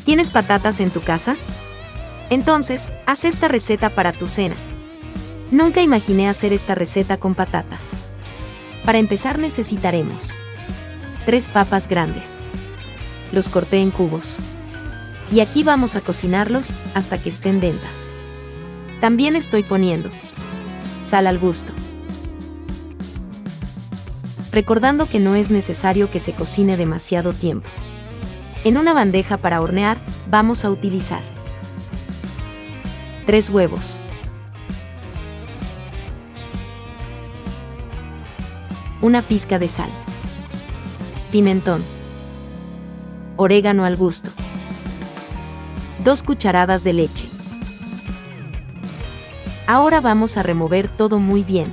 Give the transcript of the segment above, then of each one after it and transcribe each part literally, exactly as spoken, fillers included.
¿Tienes patatas en tu casa? Entonces, haz esta receta para tu cena. Nunca imaginé hacer esta receta con patatas. Para empezar necesitaremos tres papas grandes. Los corté en cubos. Y aquí vamos a cocinarlos hasta que estén dentas. También estoy poniendo sal al gusto. Recordando que no es necesario que se cocine demasiado tiempo. En una bandeja para hornear, vamos a utilizar tres huevos, una pizca de sal, pimentón, orégano al gusto, dos cucharadas de leche. Ahora vamos a remover todo muy bien.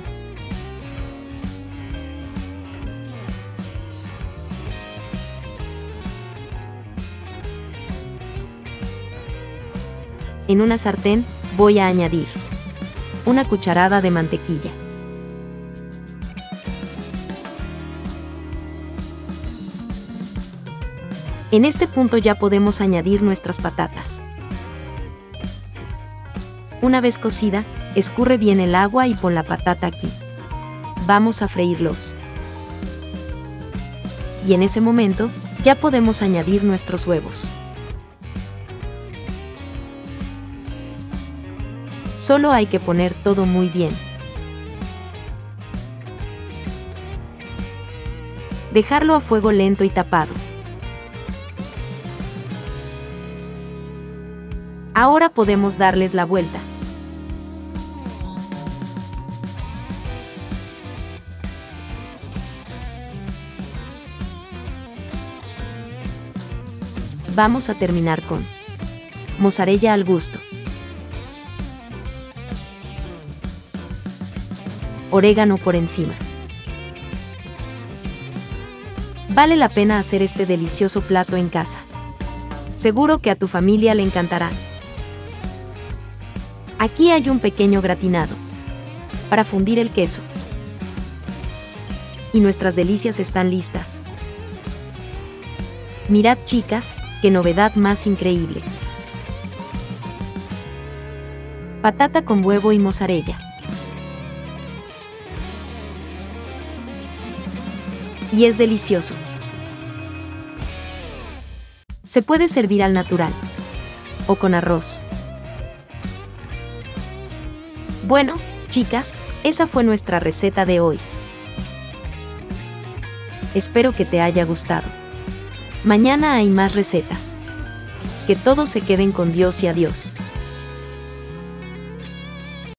En una sartén voy a añadir una cucharada de mantequilla, en este punto ya podemos añadir nuestras patatas. Una vez cocida, escurre bien el agua y pon la patata aquí. Vamos a freírlos. Y en ese momento, ya podemos añadir nuestros huevos. Solo hay que poner todo muy bien. Dejarlo a fuego lento y tapado. Ahora podemos darles la vuelta. Vamos a terminar con mozzarella al gusto, orégano por encima. Vale la pena hacer este delicioso plato en casa. Seguro que a tu familia le encantará. Aquí hay un pequeño gratinado para fundir el queso. Y nuestras delicias están listas. Mirad, chicas, qué novedad más increíble. Patata con huevo y mozzarella. Y es delicioso. Se puede servir al natural o con arroz. Bueno, chicas, esa fue nuestra receta de hoy. Espero que te haya gustado. Mañana hay más recetas. Que todos se queden con Dios y adiós.